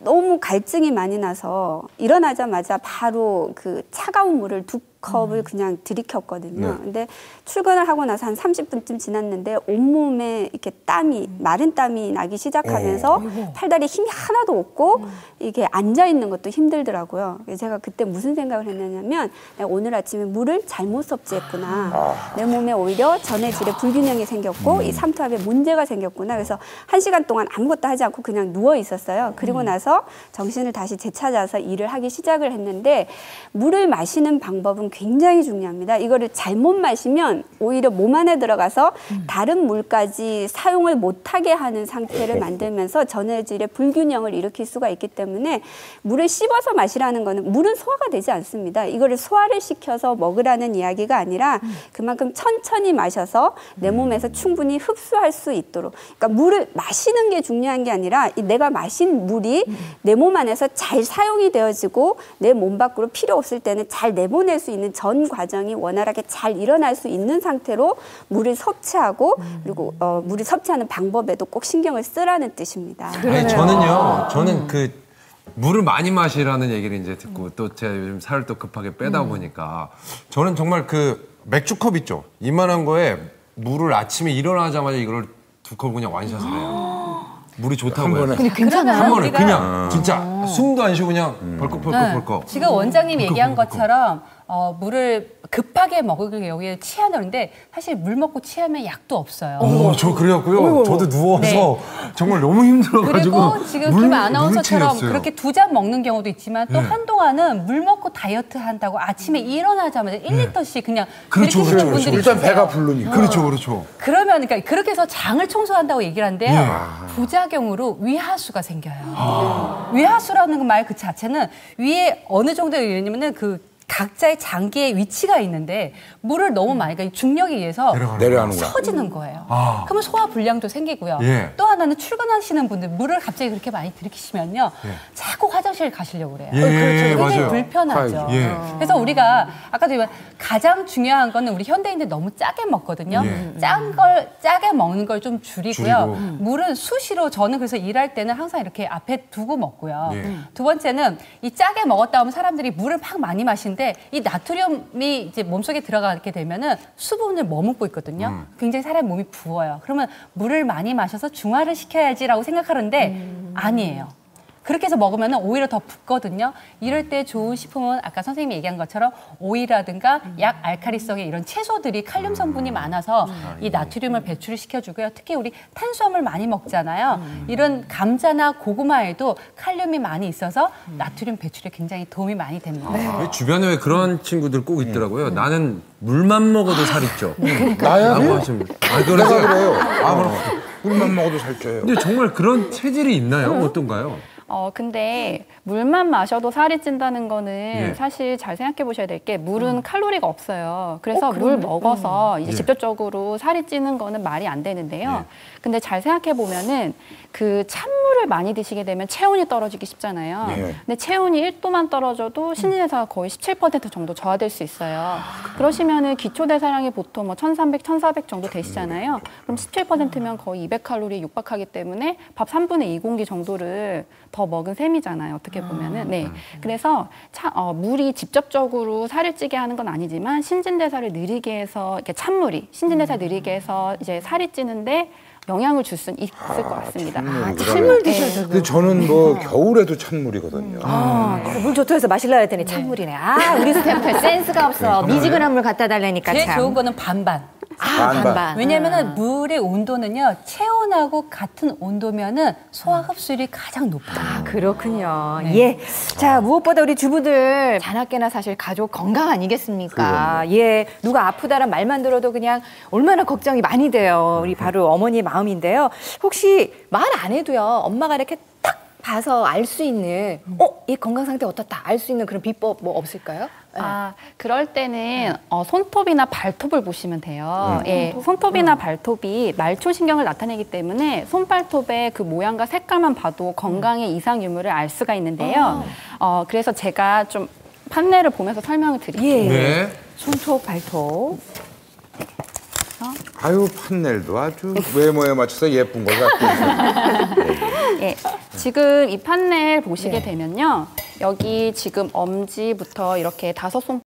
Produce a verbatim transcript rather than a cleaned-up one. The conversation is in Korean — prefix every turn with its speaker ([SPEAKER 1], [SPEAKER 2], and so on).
[SPEAKER 1] 너무 갈증이 많이 나서 일어나자마자 바로 그 차가운 물을 두 컵을 음. 그냥 들이켰거든요. 네. 근데 출근을 하고 나서 한 삼십 분쯤 지났는데 온몸에 이렇게 땀이 마른 땀이 나기 시작하면서 오. 팔다리에 힘이 하나도 없고 음. 이게 앉아 있는 것도 힘들더라고요. 제가 그때 무슨 생각을 했냐면 내가 오늘 아침에 물을 잘못 섭취했구나. 아. 내 몸에 오히려 전해질에 불균형이 생겼고 음. 이 삼투압에 문제가 생겼구나. 그래서 한 시간 동안 아무것도 하지 않고 그냥 누워 있었어요. 그리고 음. 나서 정신을 다시 되찾아서 일을 하기 시작을 했는데 물을 마시는 방법은 굉장히 중요합니다. 이거를 잘못 마시면 오히려 몸 안에 들어가서 음. 다른 물까지 사용을 못하게 하는 상태를 만들면서 전해질의 불균형을 일으킬 수가 있기 때문에 물을 씹어서 마시라는 거는 물은 소화가 되지 않습니다. 이거를 소화를 시켜서 먹으라는 이야기가 아니라 그만큼 천천히 마셔서 내 몸에서 충분히 흡수할 수 있도록. 그러니까 물을 마시는 게 중요한 게 아니라 내가 마신 물이 내 몸 안에서 잘 사용이 되어지고 내 몸 밖으로 필요 없을 때는 잘 내보낼 수 있는 전 과정이 원활하게 잘 일어날 수 있는 상태로 물을 섭취하고 음. 그리고 어, 물을 섭취하는 방법에도 꼭 신경을 쓰라는 뜻입니다.
[SPEAKER 2] 아니, 저는요, 저는 음. 그 물을 많이 마시라는 얘기를 이제 듣고 음. 또 제가 요즘 살을 또 급하게 빼다 음. 보니까 저는 정말 그 맥주컵 있죠? 이만한 거에 물을 아침에 일어나자마자 이걸 두 컵 그냥 완샷을 해요. 물이 좋다고요.
[SPEAKER 3] 근데 괜찮아요.
[SPEAKER 2] 한 번에 그냥 진짜 아. 숨도 안 쉬고 그냥 음. 벌컥벌컥벌컥.
[SPEAKER 4] 네. 지금 원장님 벌컥, 얘기한 벌컥. 것처럼 어, 물을 급하게 먹을 경우에 취하는데 사실 물 먹고 취하면 약도 없어요.
[SPEAKER 2] 어, 저 그래갖고요. 저도 누워서 네. 정말 너무 힘들어가지고.
[SPEAKER 4] 그리고 지금 김 아나운서처럼 그렇게 두 잔 먹는 경우도 있지만 또 네. 한동안은 물 먹고 다이어트 한다고 아침에 일어나자마자 일 리터씩 그냥
[SPEAKER 2] 그렇죠,
[SPEAKER 4] 들이키시는
[SPEAKER 2] 그렇죠,
[SPEAKER 4] 분들이
[SPEAKER 5] 일단
[SPEAKER 4] 있어요.
[SPEAKER 5] 배가 부르니까.
[SPEAKER 2] 그렇죠, 그렇죠.
[SPEAKER 4] 그러면 그러니까 그렇게 해서 장을 청소한다고 얘기를 하는데요.
[SPEAKER 2] 예.
[SPEAKER 4] 부작용으로 위하수가 생겨요. 아. 위하수라는 말 그 자체는 위에 어느 정도의 왜냐면은 그 각자의 장기의 위치가 있는데 물을 너무 많이 그러니까 중력에 의해서
[SPEAKER 5] 내려가는구나.
[SPEAKER 4] 서지는 거예요.
[SPEAKER 2] 아.
[SPEAKER 4] 그러면 소화 불량도 생기고요.
[SPEAKER 2] 예.
[SPEAKER 4] 또 하나는 출근하시는 분들 물을 갑자기 그렇게 많이 들이키시면요. 예. 자꾸 화장실 가시려고 그래요.
[SPEAKER 2] 예.
[SPEAKER 4] 그렇죠. 굉장히
[SPEAKER 2] 맞아요.
[SPEAKER 4] 불편하죠.
[SPEAKER 2] 예.
[SPEAKER 4] 그래서 우리가 아까도 얘기한 가장 중요한 거는 우리 현대인들 너무 짜게 먹거든요.
[SPEAKER 2] 예.
[SPEAKER 4] 짠 걸 짜게 먹는 걸 좀 줄이고요.
[SPEAKER 2] 줄이고.
[SPEAKER 4] 물은 수시로 저는 그래서 일할 때는 항상 이렇게 앞에 두고 먹고요.
[SPEAKER 2] 예.
[SPEAKER 4] 두 번째는 이 짜게 먹었다 하면 사람들이 물을 막 많이 마시는데 이 나트륨이 이제 몸속에 들어가게 되면은 수분을 머금고 있거든요. 음. 굉장히 사람 몸이 부어요. 그러면 물을 많이 마셔서 중화를 시켜야지라고 생각하는데 음. 아니에요. 그렇게 해서 먹으면 오히려 더 붓거든요. 이럴 때 좋은 식품은 아까 선생님이 얘기한 것처럼 오이라든가 약 알칼리성의 이런 채소들이 칼륨 성분이 많아서 이 나트륨을 배출을 시켜주고요. 특히 우리 탄수화물 많이 먹잖아요. 이런 감자나 고구마에도 칼륨이 많이 있어서 나트륨 배출에 굉장히 도움이 많이 됩니다.
[SPEAKER 2] 아, 주변에 왜 그런 친구들 꼭 있더라고요. 음. 나는 물만 먹어도 살 쪄.
[SPEAKER 5] 나야?
[SPEAKER 2] 아,
[SPEAKER 5] 그래서 그래요. 아, 그럼 물만 먹어도 살 쪄요.
[SPEAKER 2] 근데 정말 그런 체질이 있나요? 어떤가요?
[SPEAKER 6] 어, 근데 물만 마셔도 살이 찐다는 거는 예. 사실 잘 생각해 보셔야 될 게 물은 음. 칼로리가 없어요. 그래서 어, 물 먹어서 음. 이제 예. 직접적으로 살이 찌는 거는 말이 안 되는데요. 예. 근데 잘 생각해 보면은 그 찬물을 많이 드시게 되면 체온이 떨어지기 쉽잖아요. 예. 근데 체온이 일 도만 떨어져도 신진대사가 거의 십칠 퍼센트 정도 저하될 수 있어요. 아, 그러시면은 기초대사량이 보통 뭐 천삼백, 천사백 정도 되시잖아요. 그럼 십칠 퍼센트면 거의 이백 칼로리에 육박하기 때문에 밥 삼분의 이 공기 정도를 더 먹은 셈이잖아요. 어떻게 보면은. 네. 그래서 차, 어, 물이 직접적으로 살을 찌게 하는 건 아니지만 신진대사를 느리게 해서 이렇게 찬물이 신진대사 느리게 해서 이제 살이 찌는데 영향을 줄 수는 있을 아, 것 같습니다.
[SPEAKER 3] 아, 찬물 드셔도
[SPEAKER 5] 네. 근데 저는 뭐 겨울에도 찬물이거든요.
[SPEAKER 3] 아, 음. 물 좋다 해서 마실라 했더니 찬물이네. 아, 우리 스태프들 센스가 없어. 미지근한 물 갖다 달라니까
[SPEAKER 4] 제일
[SPEAKER 3] 참.
[SPEAKER 4] 좋은 거는 반반.
[SPEAKER 3] 아, 반반. 반반.
[SPEAKER 4] 왜냐면은
[SPEAKER 3] 아.
[SPEAKER 4] 물의 온도는요, 체온하고 같은 온도면은 소화 흡수율이 가장 높아요.
[SPEAKER 3] 아, 그렇군요.
[SPEAKER 4] 네.
[SPEAKER 3] 예. 자, 무엇보다 우리 주부들 자나깨나 사실 가족 건강 아니겠습니까? 그럼요. 예. 누가 아프다란 말만 들어도 그냥 얼마나 걱정이 많이 돼요. 우리 바로 어머니의 마음인데요. 혹시 말 안 해도요, 엄마가 이렇게 딱 봐서 알 수 있는, 어, 이 건강 상태 어떻다 알 수 있는 그런 비법 뭐 없을까요?
[SPEAKER 6] 아, 그럴 때는 어, 손톱이나 발톱을 보시면 돼요. 음. 예, 손톱이나 음. 발톱이 말초신경을 나타내기 때문에 손발톱의 그 모양과 색깔만 봐도 건강의 음. 이상 유무를 알 수가 있는데요. 어, 그래서 제가 좀 판넬을 보면서 설명을 드릴게요.
[SPEAKER 3] 예.
[SPEAKER 2] 네.
[SPEAKER 3] 손톱, 발톱.
[SPEAKER 5] 아유, 판넬도 아주 외모에 맞춰서 예쁜 걸 갖고 있어요.
[SPEAKER 6] 예, 지금 이 판넬 보시게 되면요. 여기 지금 엄지부터 이렇게 다섯 손